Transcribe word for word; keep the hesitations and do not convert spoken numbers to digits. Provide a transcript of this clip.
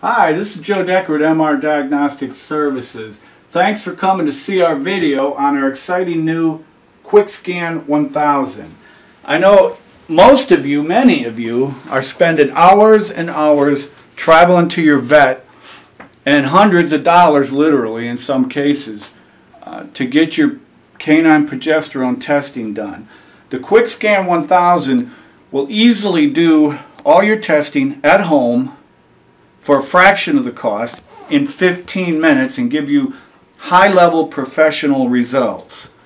Hi, this is Joe Decker at M R Diagnostic Services. Thanks for coming to see our video on our exciting new QuickScan one thousand. I know most of you, many of you, are spending hours and hours traveling to your vet and hundreds of dollars, literally in some cases, uh, to get your canine progesterone testing done. The QuickScan one thousand will easily do all your testing at home for a fraction of the cost in fifteen minutes and give you high-level professional results.